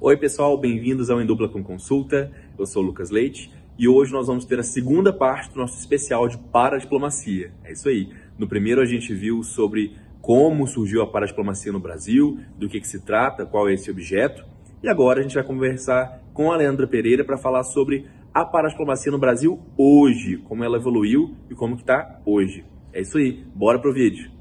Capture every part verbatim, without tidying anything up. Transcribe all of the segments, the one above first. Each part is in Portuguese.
Oi pessoal, bem-vindos ao Em Dupla com Consulta, eu sou o Lucas Leite e hoje nós vamos ter a segunda parte do nosso especial de paradiplomacia. É isso aí, no primeiro a gente viu sobre como surgiu a paradiplomacia no Brasil, do que, que se trata, qual é esse objeto, e agora a gente vai conversar com a Leandra Pereira para falar sobre a paradiplomacia no Brasil hoje, como ela evoluiu e como que está hoje. É isso aí, bora pro vídeo.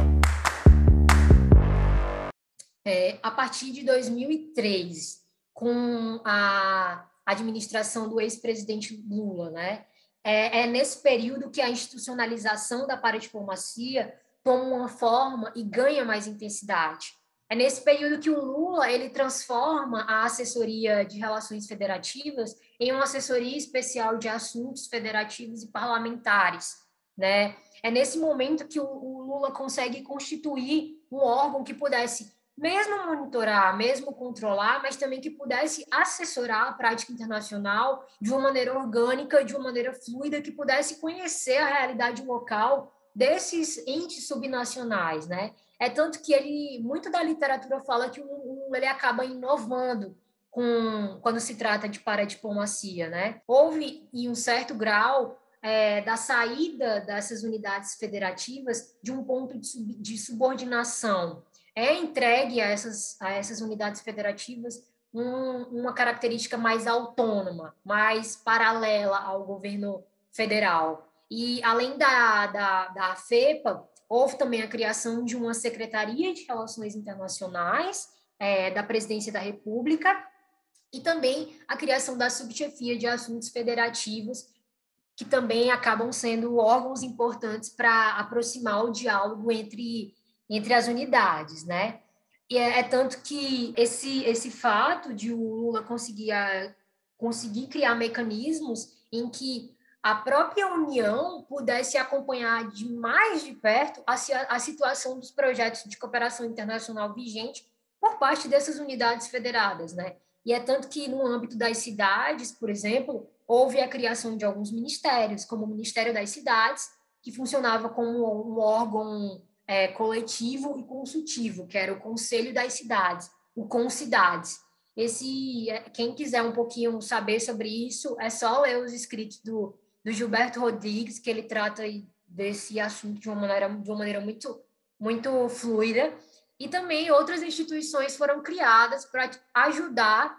É, a partir de dois mil e três, com a administração do ex-presidente Lula, né, é, é nesse período que a institucionalização da paradiplomacia toma uma forma e ganha mais intensidade. É nesse período que o Lula ele transforma a assessoria de relações federativas em uma assessoria especial de assuntos federativos e parlamentares, né? É nesse momento que o, o Lula consegue constituir um órgão que pudesse mesmo monitorar, mesmo controlar, mas também que pudesse assessorar a prática internacional de uma maneira orgânica, de uma maneira fluida, que pudesse conhecer a realidade local desses entes subnacionais, né? É tanto que ele, muito da literatura fala que o, ele acaba inovando com, quando se trata de paradiplomacia, né? Houve, em um certo grau, é, da saída dessas unidades federativas de um ponto de, sub, de subordinação. É entregue a essas, a essas unidades federativas um, uma característica mais autônoma, mais paralela ao governo federal. E, além da, da, da FEPA, houve também a criação de uma Secretaria de Relações Internacionais é, da Presidência da República e também a criação da Subchefia de Assuntos Federativos, que também acabam sendo órgãos importantes para aproximar o diálogo entre entre as unidades, né? E é, é tanto que esse, esse fato de o Lula conseguir, a, conseguir criar mecanismos em que a própria União pudesse acompanhar de mais de perto a, a situação dos projetos de cooperação internacional vigente por parte dessas unidades federadas, né? E é tanto que, no âmbito das cidades, por exemplo, houve a criação de alguns ministérios, como o Ministério das Cidades, que funcionava como um órgão É, coletivo e consultivo, que era o Conselho das Cidades, o Concidades. Esse, quem quiser um pouquinho saber sobre isso, é só ler os escritos do, do Gilberto Rodrigues, que ele trata desse assunto de uma maneira, de uma maneira muito, muito fluida. E também outras instituições foram criadas para ajudar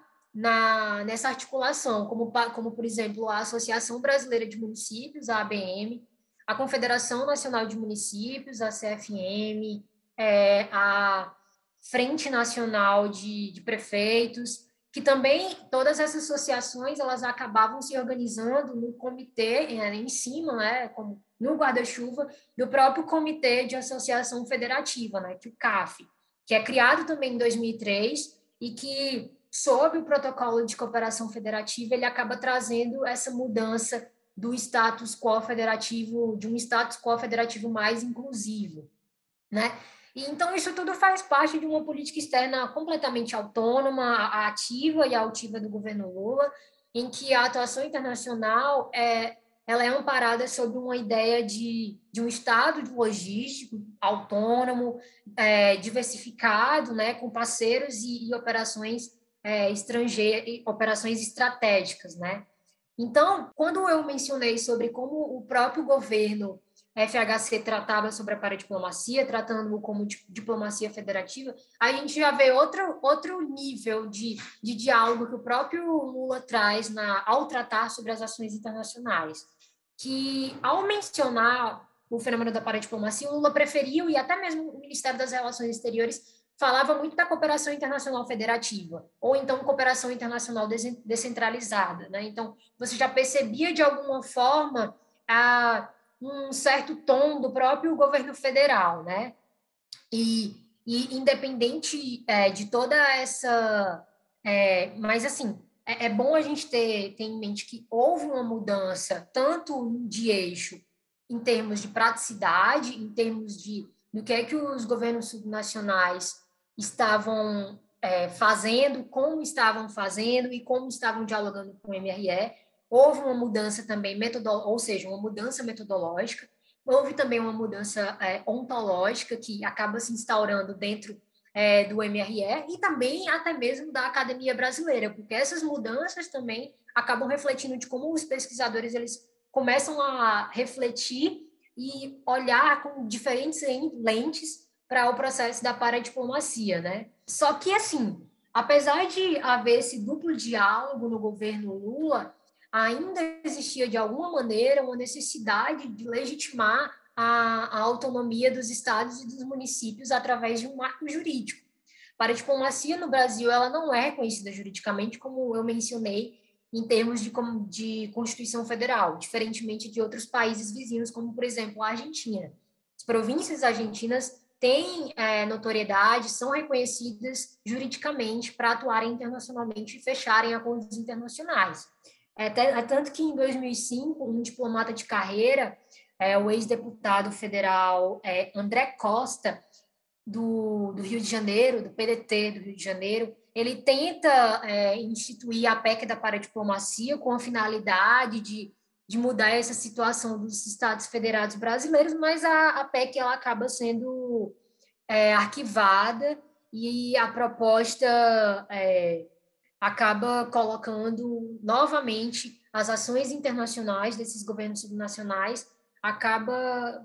na, nessa articulação, como, como, por exemplo, a Associação Brasileira de Municípios, a A B M, a Confederação Nacional de Municípios, a C F M, é, a Frente Nacional de, de Prefeitos, que também, todas essas associações, elas acabavam se organizando no comitê, é, em cima, né, como no guarda-chuva, do próprio Comitê de Associação Federativa, né, que é o C A F, que é criado também em dois mil e três e que, sob o Protocolo de Cooperação Federativa, ele acaba trazendo essa mudança do status quo federativo, de um status quo federativo mais inclusivo, né? E, então, isso tudo faz parte de uma política externa completamente autônoma, ativa e altiva do governo Lula, em que a atuação internacional é, ela é amparada sob uma ideia de, de um Estado logístico autônomo, é, diversificado, né, com parceiros e, e operações é, estrangeiras, operações estratégicas, né? Então, quando eu mencionei sobre como o próprio governo F H C tratava sobre a paradiplomacia, tratando-o como diplomacia federativa, a gente já vê outro, outro nível de, de diálogo que o próprio Lula traz na, ao tratar sobre as ações internacionais. Que, ao mencionar o fenômeno da paradiplomacia, o Lula preferiu, e até mesmo o Ministério das Relações Exteriores falava muito da cooperação internacional federativa, ou então cooperação internacional descentralizada, né? Então, você já percebia, de alguma forma, a, um certo tom do próprio governo federal, né? E, e independente é, de toda essa... É, mas, assim, é, é bom a gente ter, ter em mente que houve uma mudança, tanto de eixo, em termos de praticidade, em termos de do que é que os governos subnacionais estavam é, fazendo, como estavam fazendo e como estavam dialogando com o M R E. Houve uma mudança também, metodológica, ou seja, uma mudança metodológica. Houve também uma mudança é, ontológica que acaba se instaurando dentro é, do M R E e também até mesmo da academia brasileira, porque essas mudanças também acabam refletindo de como os pesquisadores eles começam a refletir e olhar com diferentes lentes para o processo da paradiplomacia, né? Só que, assim, apesar de haver esse duplo diálogo no governo Lula, ainda existia, de alguma maneira, uma necessidade de legitimar a, a autonomia dos estados e dos municípios através de um marco jurídico. Para a diplomacia no Brasil, ela não é reconhecida juridicamente, como eu mencionei, em termos de, de Constituição Federal, diferentemente de outros países vizinhos, como, por exemplo, a Argentina. As províncias argentinas têm é, notoriedade, são reconhecidas juridicamente para atuarem internacionalmente e fecharem acordos internacionais. É, é tanto que, em dois mil e cinco, um diplomata de carreira, é, o ex-deputado federal é, André Costa, do, do Rio de Janeiro, do P D T do Rio de Janeiro, ele tenta é, instituir a P E C da paradiplomacia com a finalidade de, de mudar essa situação dos Estados Federados brasileiros, mas a, a P E C ela acaba sendo é, arquivada e a proposta é, acaba colocando novamente as ações internacionais desses governos subnacionais, acaba,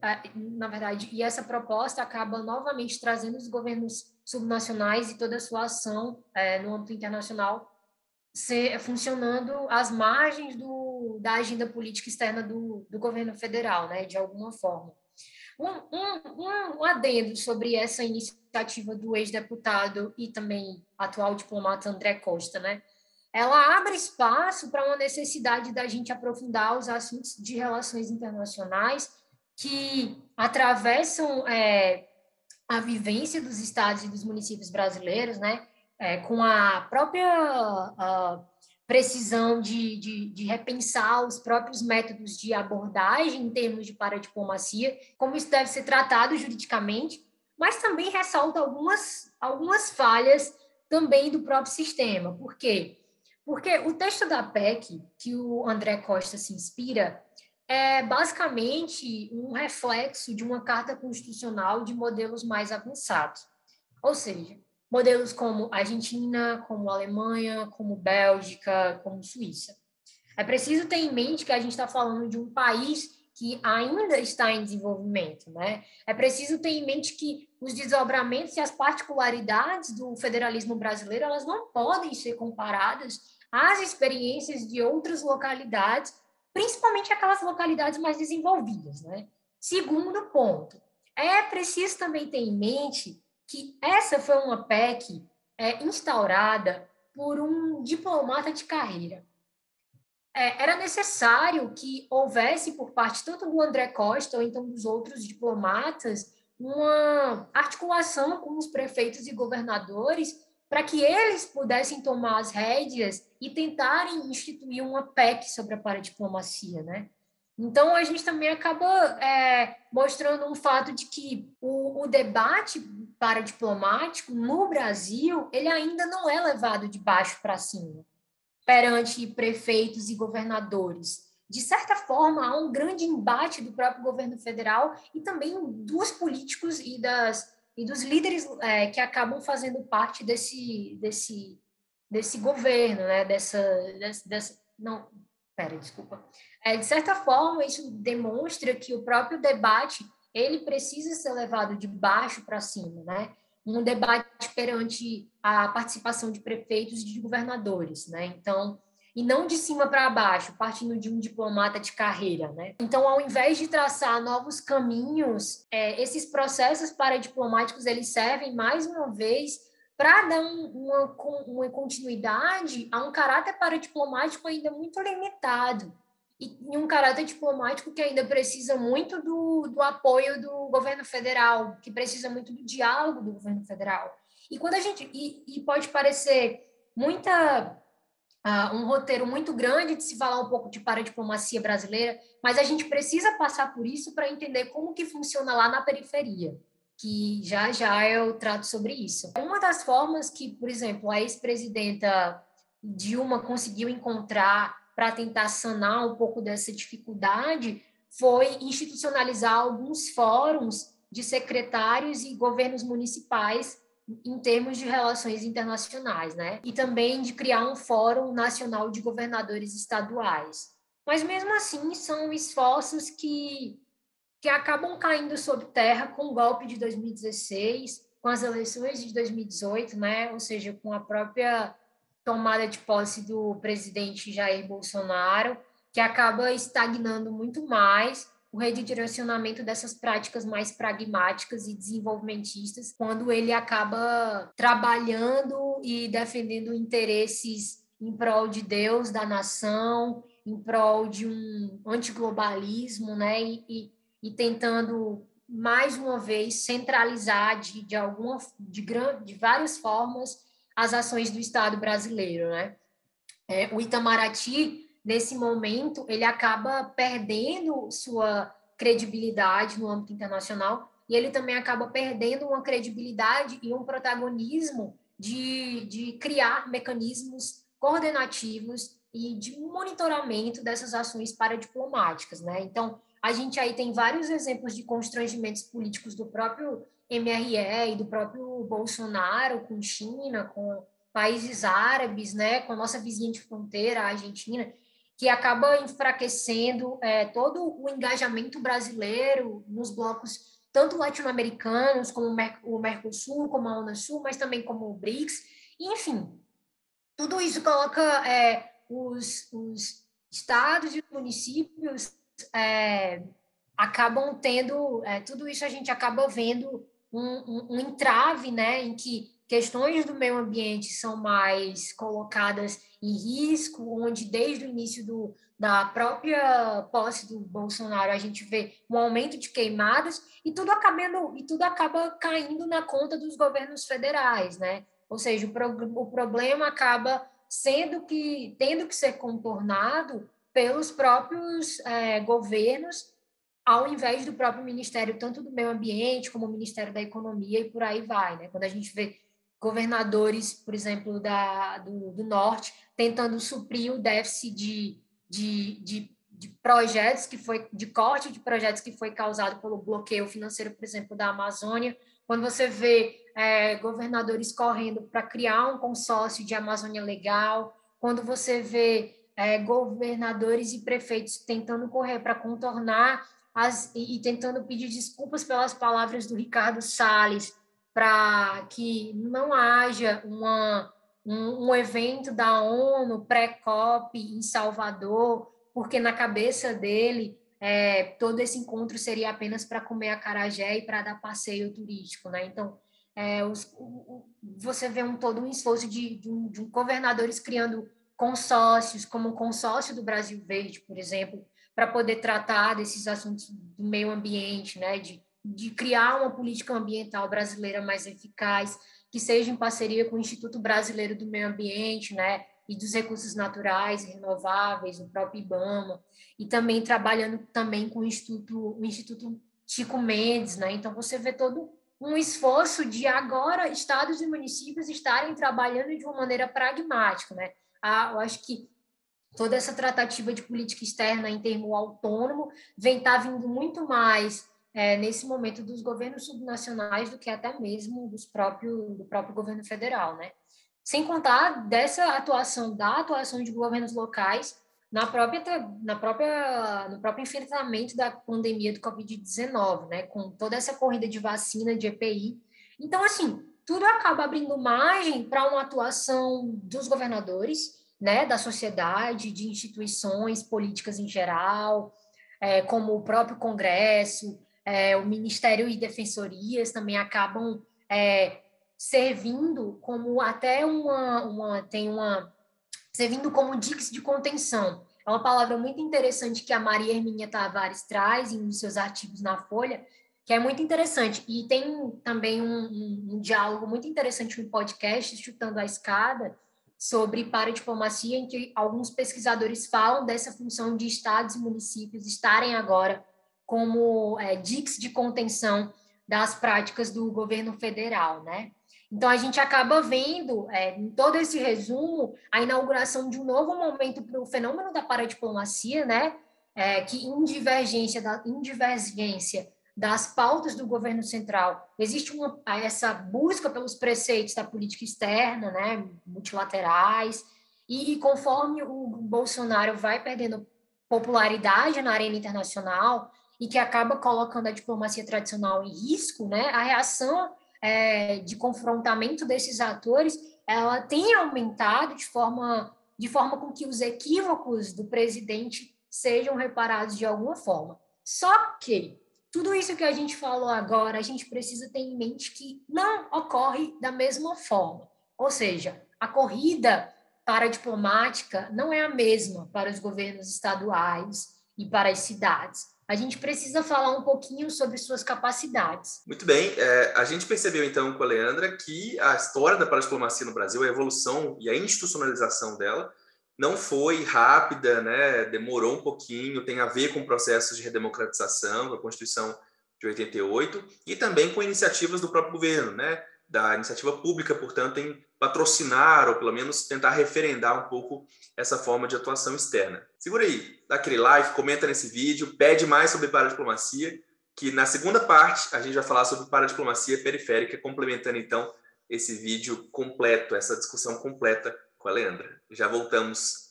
na verdade, e essa proposta acaba novamente trazendo os governos subnacionais e toda a sua ação é, no âmbito internacional ser, funcionando às margens do, da agenda política externa do, do governo federal, né, de alguma forma. Um, um, um, um adendo sobre essa iniciativa do ex-deputado e também atual diplomata André Costa, né? Ela abre espaço para uma necessidade da gente aprofundar os assuntos de relações internacionais que atravessam é, a vivência dos estados e dos municípios brasileiros, né? É, com a própria a precisão de, de, de repensar os próprios métodos de abordagem em termos de paradiplomacia, como isso deve ser tratado juridicamente, mas também ressalta algumas, algumas falhas também do próprio sistema. Por quê? Porque o texto da P E C, que o André Costa se inspira, é basicamente um reflexo de uma carta constitucional de modelos mais avançados. Ou seja, modelos como Argentina, como Alemanha, como Bélgica, como Suíça. É preciso ter em mente que a gente está falando de um país que ainda está em desenvolvimento, né? É preciso ter em mente que os desdobramentos e as particularidades do federalismo brasileiro, elas não podem ser comparadas às experiências de outras localidades, principalmente aquelas localidades mais desenvolvidas, né? Segundo ponto, é preciso também ter em mente que essa foi uma P E C é, instaurada por um diplomata de carreira. É, era necessário que houvesse, por parte tanto do André Costa ou então dos outros diplomatas, uma articulação com os prefeitos e governadores para que eles pudessem tomar as rédeas e tentarem instituir uma P E C sobre a paradiplomacia, né? Então, a gente também acaba é, mostrando um fato de que o, o debate paradiplomático no Brasil, ele ainda não é levado de baixo para cima, perante prefeitos e governadores. De certa forma, há um grande embate do próprio governo federal e também dos políticos e, das, e dos líderes é, que acabam fazendo parte desse, desse, desse governo, né? dessa, dessa, dessa não, pera, desculpa. É, de certa forma, isso demonstra que o próprio debate ele precisa ser levado de baixo para cima, né? Um debate perante a participação de prefeitos e de governadores, né? Então, e não de cima para baixo, partindo de um diplomata de carreira, né? Então, ao invés de traçar novos caminhos, é, esses processos paradiplomáticos eles servem mais uma vez para dar um, uma, uma continuidade a um caráter paradiplomático ainda muito limitado e um caráter diplomático que ainda precisa muito do, do apoio do governo federal, que precisa muito do diálogo do governo federal. E quando a gente e, e pode parecer muita uh, um roteiro muito grande de se falar um pouco de paradiplomacia brasileira, mas a gente precisa passar por isso para entender como que funciona lá na periferia, que já já eu trato sobre isso. Uma das formas que, por exemplo, a ex-presidenta Dilma conseguiu encontrar para tentar sanar um pouco dessa dificuldade foi institucionalizar alguns fóruns de secretários e governos municipais em termos de relações internacionais, né? E também de criar um Fórum Nacional de Governadores Estaduais. Mas, mesmo assim, são esforços que, que acabam caindo sob terra com o golpe de dois mil e dezesseis, com as eleições de dois mil e dezoito, né? Ou seja, com a própria tomada de posse do presidente Jair Bolsonaro, que acaba estagnando muito mais o redirecionamento dessas práticas mais pragmáticas e desenvolvimentistas, quando ele acaba trabalhando e defendendo interesses em prol de Deus, da nação, em prol de um antiglobalismo, né? E, e, e tentando, mais uma vez, centralizar de, de, alguma, de, de várias formas as ações do Estado brasileiro, né? É, o Itamaraty, nesse momento, ele acaba perdendo sua credibilidade no âmbito internacional e ele também acaba perdendo uma credibilidade e um protagonismo de, de criar mecanismos coordenativos e de monitoramento dessas ações paradiplomáticas, né? Então, a gente aí tem vários exemplos de constrangimentos políticos do próprio M R E e do próprio Bolsonaro com China, com países árabes, né, com a nossa vizinha de fronteira, a Argentina, que acaba enfraquecendo é, todo o engajamento brasileiro nos blocos, tanto latino-americanos, como o Mercosul, como a Unasul, mas também como o BRICS. Enfim, tudo isso coloca é, os, os estados e os municípios é, acabam tendo, é, tudo isso a gente acaba vendo um, um, um entrave, né, em que questões do meio ambiente são mais colocadas em risco, onde desde o início do, da própria posse do Bolsonaro a gente vê um aumento de queimadas e tudo, acabando, e tudo acaba caindo na conta dos governos federais, né? Ou seja, o, pro, o problema acaba sendo que, tendo que ser contornado pelos próprios é, governos, ao invés do próprio Ministério, tanto do Meio Ambiente como o Ministério da Economia e por aí vai, né? Quando a gente vê governadores, por exemplo, da, do, do Norte, tentando suprir o déficit de, de, de, de projetos que foi, de corte de projetos que foi causado pelo bloqueio financeiro, por exemplo, da Amazônia. Quando você vê é, governadores correndo para criar um consórcio de Amazônia Legal, quando você vê é, governadores e prefeitos tentando correr para contornar as, e, e tentando pedir desculpas pelas palavras do Ricardo Salles, para que não haja uma, um, um evento da ONU pré-COP em Salvador, porque na cabeça dele é, todo esse encontro seria apenas para comer acarajé e para dar passeio turístico, né? Então, é, os, o, você vê um, todo um esforço de, de, um, de um governadores criando consórcios, como o consórcio do Brasil Verde, por exemplo, para poder tratar desses assuntos do meio ambiente, né? De de criar uma política ambiental brasileira mais eficaz, que seja em parceria com o Instituto Brasileiro do Meio Ambiente, né, e dos Recursos Naturais e Renováveis, o próprio IBAMA, e também trabalhando também com o Instituto, o Instituto Chico Mendes, né? Então você vê todo um esforço de agora estados e municípios estarem trabalhando de uma maneira pragmática, né? Ah, eu acho que toda essa tratativa de política externa em termo autônomo vem tá vindo muito mais É, nesse momento dos governos subnacionais do que até mesmo dos próprio, do próprio governo federal, né? Sem contar dessa atuação, da atuação de governos locais na própria, na própria, no próprio enfrentamento da pandemia do covid dezenove, né? Com toda essa corrida de vacina, de E P I. Então, assim, tudo acaba abrindo margem para uma atuação dos governadores, né? Da sociedade, de instituições políticas em geral, é, como o próprio Congresso, É, o Ministério e defensorias também acabam é, servindo como até uma, uma tem uma servindo como diques de contenção. É uma palavra muito interessante que a Maria Hermínia Tavares traz em seus artigos na Folha, que é muito interessante. E tem também um, um, um diálogo muito interessante no podcast, Chutando a Escada, sobre paradiplomacia, em que alguns pesquisadores falam dessa função de estados e municípios estarem agora como é, diques de contenção das práticas do governo federal, né? Então, a gente acaba vendo, é, em todo esse resumo, a inauguração de um novo momento para o fenômeno da paradiplomacia, né? É, que, em divergência, da, em divergência das pautas do governo central. Existe uma, essa busca pelos preceitos da política externa, né, multilaterais, e, e conforme o Bolsonaro vai perdendo popularidade na arena internacional e que acaba colocando a diplomacia tradicional em risco, né, a reação é, de confrontamento desses atores, ela tem aumentado de forma, de forma com que os equívocos do presidente sejam reparados de alguma forma. Só que tudo isso que a gente falou agora, a gente precisa ter em mente que não ocorre da mesma forma. Ou seja, a corrida para a diplomática não é a mesma para os governos estaduais e para as cidades. A gente precisa falar um pouquinho sobre suas capacidades. Muito bem. É, a gente percebeu, então, com a Leandra, que a história da paradiplomacia no Brasil, a evolução e a institucionalização dela, não foi rápida, né? Demorou um pouquinho, tem a ver com processos de redemocratização, da Constituição de oitenta e oito, e também com iniciativas do próprio governo, né? Da iniciativa pública, portanto, em patrocinar ou pelo menos tentar referendar um pouco essa forma de atuação externa. Segura aí, dá aquele like, comenta nesse vídeo, pede mais sobre paradiplomacia, que na segunda parte a gente vai falar sobre paradiplomacia periférica, complementando então esse vídeo completo, essa discussão completa com a Leandra. Já voltamos